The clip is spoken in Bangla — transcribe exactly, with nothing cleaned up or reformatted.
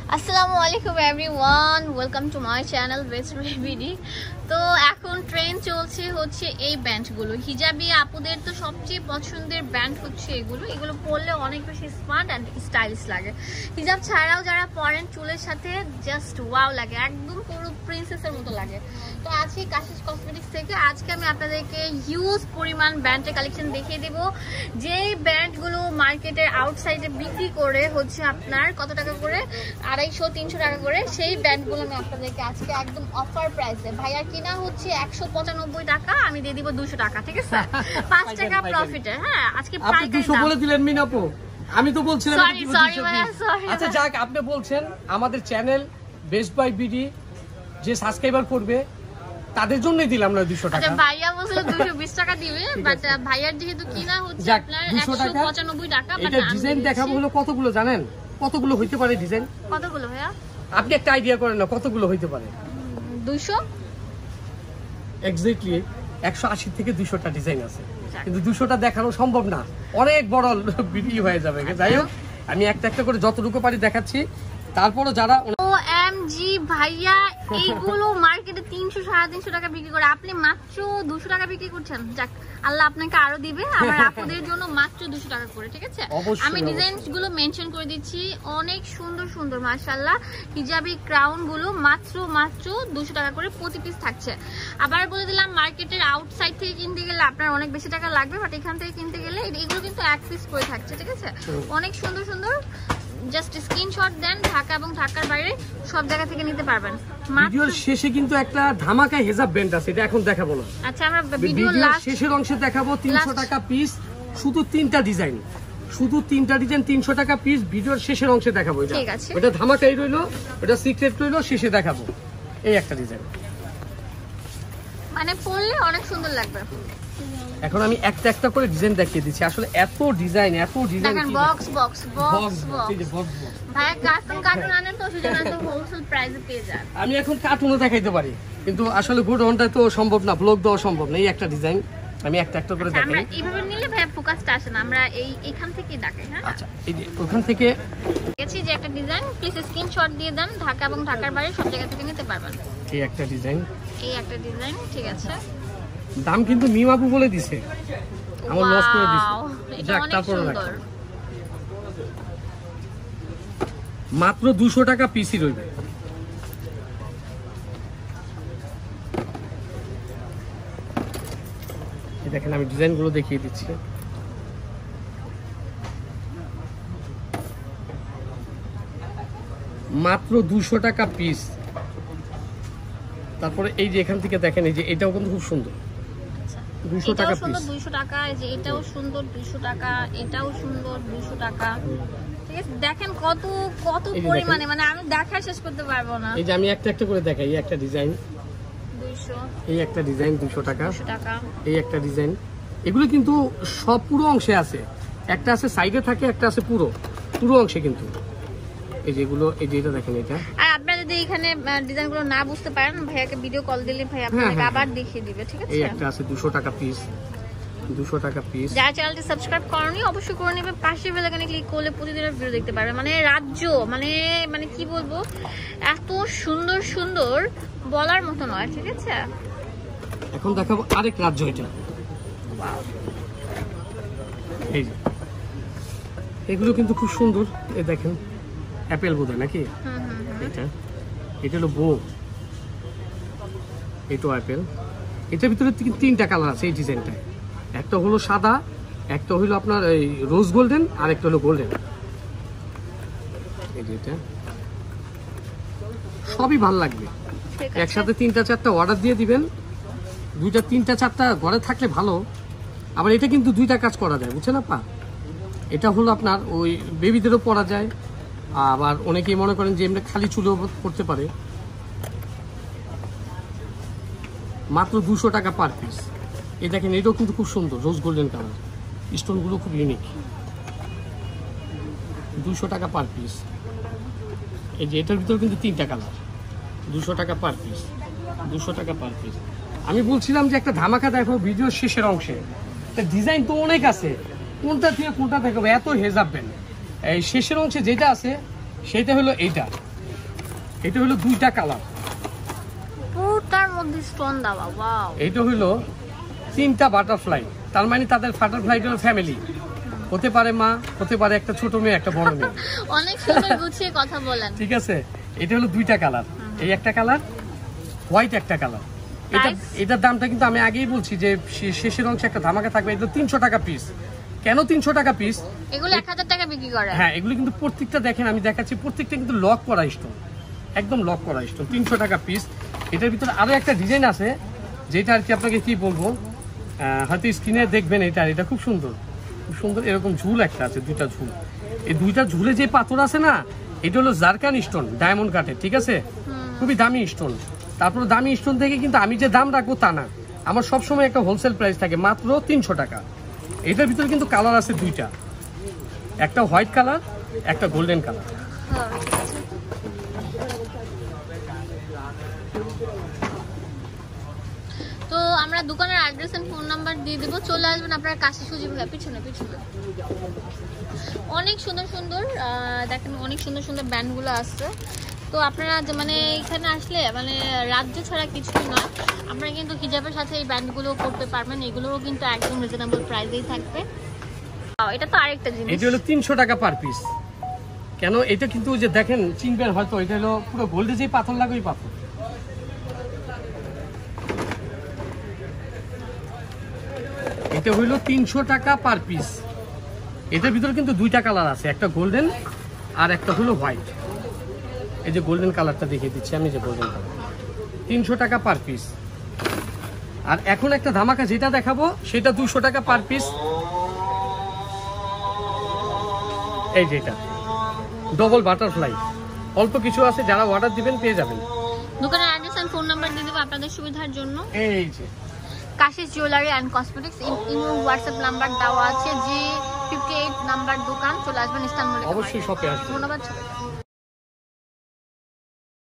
আসসালামু আলাইকুম everyone, welcome to my channel best baby. তো এখন ট্রেন্ড চলছে হচ্ছে এই ব্যান্ডগুলো, হিজাবি আপুদের তো সবচেয়ে পছন্দের ব্যান্ড হচ্ছে এগুলো। এগুলো পরলে অনেক বেশি স্মার্ট অ্যান্ড স্টাইলিশ লাগে। হিজাব ছাড়াও যারা পরেন চুলের সাথে জাস্ট ওয়াও লাগে, একদম পুরো প্রিন্সেসের মতো লাগে। তো আজকে কাশিস কসমেটিক্স থেকে আজকে আমি আপনাদেরকে হিউজ পরিমাণ ব্যান্ডের কালেকশন দেখিয়ে দেবো। যেই ব্যান্ডগুলো মার্কেটের আউটসাইডে বিক্রি করে হচ্ছে আপনার কত টাকা করে, আড়াইশো তিনশো টাকা করে, সেই ব্যান্ডগুলো আমি আপনাদেরকে আজকে একদম অফার প্রাইসে, ভাইয়ার কিনা হচ্ছে একশো পঁচানব্বই টাকা, আমি দিয়ে দিব দুশো টাকা, ঠিক আছে? পাঁচ টাকা প্রফিটে। হ্যাঁ, আজকে আপনি দুশো বলে দিলেন মিনাপু, আমি তো বলছিলাম সরি সরি ভাইয়া সরি। আচ্ছা যাক, আপনি বলছেন আমাদের চ্যানেল বেস্ট বাই বিডি যে সাবস্ক্রাইবার করবে তাদের জন্যই দিলাম না দুশো টাকা। আচ্ছা ভাইয়া বলছিল দুশো বিশ টাকা দিবে, বাট ভাইয়ার যেহেতু কিনা হচ্ছে আপনার একশো পঁচানব্বই টাকা। এটা ডিজাইন দেখাবো হলো কতগুলো জানেন? কতগুলো হইতে পারে ডিজাইন? কতগুলো ভাইয়া আপনি একটা আইডিয়া করেন না কতগুলো হইতে পারে? দুইশো এক্স্যাক্টলি একশো আশি থেকে দুইশোটা ডিজাইন আছে, কিন্তু দুশোটা দেখানো সম্ভব না, অনেক বড় ভিডিও হয়ে যাবে। যাই হোক, আমি একটা একটা করে যতটুকু পারি দেখাচ্ছি। তারপরও যারা জি ভাইয়া এইগুলো মার্কেটে তিনশো সাড়ে তিনশো টাকা বিক্রি করে, আপনি মাত্র দুশো টাকা বিক্রি করছেন। যাক, আল্লাহ আপনাকে আরো দিবে। আমার আপুদের জন্য মাত্র দুশো টাকা করে, ঠিক আছে? আমি ডিজাইন গুলো মেনশন করে দিচ্ছি, অনেক সুন্দর সুন্দর মাশাআল্লাহ হিজাবি ক্রাউন গুলো মাত্র মাত্র দুশো টাকা করে প্রতি পিস থাকছে। আবার বলে দিলাম, মার্কেটের আউটসাইড থেকে কিনতে গেলে আপনার অনেক বেশি টাকা লাগবে, বাট এখান থেকে কিনতে গেলে এগুলো কিন্তু এক পিস করে থাকছে, ঠিক আছে? অনেক সুন্দর সুন্দর, জাস্ট স্ক্রিনশট দেন, ঢাকা এবং ঢাকার বাইরে সব জায়গা থেকে নিতে পারবেন। ভিডিওর শেষে কিন্তু একটা ধামাকা হেজাব ব্যান্ড আছে, এটা এখন দেখাবো না। আচ্ছা, আমরা ভিডিওর লাস্ট শেষের অংশে দেখাবো। তিনশো টাকা পিস, শুধু তিনটা ডিজাইন, শুধু তিনটা ডিজাইন তিনশো টাকা পিস। ভিডিওর শেষের অংশে দেখাবো। এটা ঠিক আছে, এটা ধামাকাই রইলো, এটা সিক্রেট রইলো, শেষে দেখাবো। এই একটা ডিজাইন মানে পরলে অনেক সুন্দর লাগবে। এখন আমি একটা একটা করে ডিজাইন দেখিয়ে দিচ্ছি। আসলে এত ডিজাইন এত ডিজাইন দেখেন, বক্স বক্স বক্স বক্স ভাই কাস্টম কার্টুন আনেন তো সেজন্য তো হোলসেল প্রাইসে পেয়ে যান। আমি এখন কার্টুনও দেখাইতে পারি, কিন্তু আসলে গোডাউনটা তো সম্ভব না, ব্লগ দেওয়া সম্ভব না। এই একটা ডিজাইন আমি একটা একটা করে দেখাই। আমরা এইভাবে নিলে ভাই ফোকাসটা আসে না, আমরা এই এখান থেকেই দেখাই। হ্যাঁ, আচ্ছা, এই যে ওখান থেকে গেছি যে একটা ডিজাইন, প্লিজ স্ক্রিনশট দিয়ে দেন, ঢাকা এবং ঢাকার বাইরে সব জায়গা থেকে নিতে পারবেন। এই একটা ডিজাইন, এই একটা ডিজাইন, ঠিক আছে? দাম কিন্তু মিমাবু বলে দিছে, আমার লস করে দিছে। এটা অনেক সুন্দর, মাত্র দুশো টাকা পিসি রইবে। দেখেন, আমি ডিজাইন গুলো দেখিয়ে দিচ্ছি। মাত্র দুশো টাকা পিস। তারপরে এই যে এখান থেকে দেখেন, এই যে এটাও কিন্তু খুব সুন্দর, দুশো টাকা পিস। দুইশো টাকা, এই যে এটাও সুন্দর দুইশো টাকা, এটাও সুন্দর দুইশো টাকা, ঠিক আছে? দেখেন কত কত পরিমাণে, মানে আমি দেখা শেষ করতে পারবো না। এই যে আমি একটা একটা করে দেখাই। এই একটা ডিজাইন দুইশো, এই একটা ডিজাইন দুশো টাকা, দুইশো টাকা, এই একটা ডিজাইন। এগুলো কিন্তু সব পুরো অংশে আছে, একটা আছে সাইডে থাকে, একটা আছে পুরো পুরো অংশে। কিন্তু এই যেগুলো, এই যে এটা দেখেন, এটা আর আপনারা যদি এখানে ডিজাইনগুলো না বুঝতে পারেন, ভাইয়াকে ভিডিও কল দিলে ভাই আপনাদেরকে আবার দেখিয়ে দিবে, ঠিক আছে? এই একটা আছে দুশো টাকা পিস, দুশো টাকা পিস। যারা চ্যানেলটি সাবস্ক্রাইব করেনি অবশ্যই করে নেবে, পাশে বেল আইকনে ক্লিক করলে প্রতিদিনের ভিডিও দেখতে পারবে। মানে রাজ্য, মানে মানে কি বলবো, এত সুন্দর সুন্দর বলার মতো নয়, ঠিক আছে? এখন দেখাবো আরেক রাজ্য। এটা এই যে এগুলো কিন্তু খুব সুন্দর। এই দেখেন, অ্যাপেল বোধহয় নাকি এটা, এটা হলো বো, এটাও অ্যাপেল। এটার ভিতরে তিনটা কালার আছে এই ডিজাইনটায়, একটা হলো সাদা, একটা হলো আপনার এই রোজ গোল্ডেন, আর একটা হলো গোল্ডেন। এই যে এটা সবই ভালো লাগবে। একসাথে তিনটা চারটা অর্ডার দিয়ে দিবেন, দুইটা তিনটা চারটা ঘরে থাকলে ভালো। আবার এটা কিন্তু দুইটা কাজ করা যায়, বুঝছেন আপা? এটা হলো আপনার ওই বেবিদেরও পরা যায়, আবার অনেকেই মনে করেন যে এমনি খালি চুলেও করতে পারে। মাত্র দুশো টাকা পার পিস। এই দেখেন, এটাও কিন্তু খুব সুন্দর, রোজ গোল্ডেন কালার, স্টোনগুলো খুব ইউনিক। দুশো টাকা পার পিস। এই যে এটার ভিতরে কিন্তু তিনটা কালার, দুশো টাকা পার পিস, দুশো টাকা পার পিস। আমি বলছিলাম যে একটা ধামাকা দেখো ভিডিওর শেষের অংশে, ডিজাইন তো অনেক আছে, কোনটা থেকে কোনটা দেখাবো, এত হেজাব ব্যান্ড। এই শেষের অংশে যেটা আছে সেটা হলো এইটা, এটা হলো দুইটা কালার, পুরোটার মধ্যে স্টোন দেওয়া। ওয়াও, এটা হলো তিনটা বাটারফ্লাই, তার মানে তাদের বাটারফ্লাই হলো ফ্যামিলি, হতে পারে মা, হতে পারে একটা ছোট মেয়ে, একটা বড় মেয়ে। অনেক সুন্দর গুছিয়ে কথা বলেন। ঠিক আছে, এটা হলো দুইটা কালার, এই একটা কালার, হোয়াইট একটা কালার। এটা এটার দামটা কিন্তু আমি আগেই বলছি যে শেষের অংশে একটা ধামাকা থাকবে। এটা তিনশো টাকা পিস। কেন তিনশো টাকা পিস? এগুলো এক হাজার টাকা বিক্রি করে। হ্যাঁ, এগুলো কিন্তু প্রত্যেকটা দেখেন, আমি দেখাচ্ছি, প্রত্যেকটা কিন্তু লক করা স্টোন, একদম লক করা স্টোন। তিনশো টাকা পিস। এটার ভিতরে আরো একটা ডিজাইন আছে, যেটা আর কি আপনাকে কি বলবো, হয়তো স্ক্রিনে দেখবেন। এটা এটা খুব সুন্দর, খুব সুন্দর। এরকম ঝুল একটা আছে, দুইটা ঝুল। এই দুইটা ঝুলে যে পাথর আছে না, এটা হলো জারকান স্টোন, ডায়মন্ড কাটের। ঠিক আছে, খুবই দামি স্টোন। তারপরে দামি স্টোন থেকে কিন্তু আমি যে দাম রাখবো তা না, আমার সবসময় একটা হোলসেল প্রাইস থাকে, মাত্র তিনশো টাকা। এটার ভিতরে কিন্তু কালার আছে দুইটা, একটা হোয়াইট কালার, একটা গোল্ডেন কালার। তো আমরা দোকানের অ্যাড্রেস এন্ড ফোন নাম্বার দিয়ে দেবো, চলে আসবেন আপনারা কাশি সুজি ভাইয়া পিছনে পিছনে। অনেক সুন্দর সুন্দর দেখেন, অনেক সুন্দর সুন্দর ব্যান্ডগুলো আসছে। তো আপনারা যে মানে এখানে আসলে মানে রাজ্য ছাড়া কিছুই নয়, আপনারা কিন্তু হিজাবের সাথে এই ব্যান্ডগুলো করতে পারবেন। এগুলোও কিন্তু একদম রিজনেবল প্রাইসেই থাকবে। এটা তো আরেকটা জিনিস, এটা হলো তিনশো টাকা পার পিস। কেন এটা কিন্তু যে দেখেন চিনবেন হয়তো, এটা হলো পুরো গোল্ডে যে পাথর লাগে ওই পাথর। এটা হইলো তিনশো টাকা পার পিস। এটার ভিতরে কিন্তু দুইটা কালার আছে, একটা গোল্ডেন আর একটা হলো হোয়াইট। এই যে গোল্ডেন কালারটা দেখিয়ে দিচ্ছি আমি, যে গোল্ডেন কালার তিনশো টাকা পার পিস। আর এখন একটা ধামাকা যেটা দেখাবো সেটা দুশো টাকা পার পিস। এই যেটা ডবল বাটারফ্লাই, অল্প কিছু আছে, যারা অর্ডার দিবেন পেয়ে যাবেন। দোকানের অ্যাড্রেস এন্ড ফোন নাম্বার দিয়ে দেবো আপনাদের সুবিধার জন্য। এই যে Kashish jewellery and cosmetics, imo WhatsApp number দেওয়া আছে, জি ফিফটি এইট নাম্বার দোকান। চলে আসবেন ইস্তানবুলে, অবশ্যই শপে আসবেন। ধন্যবাদ।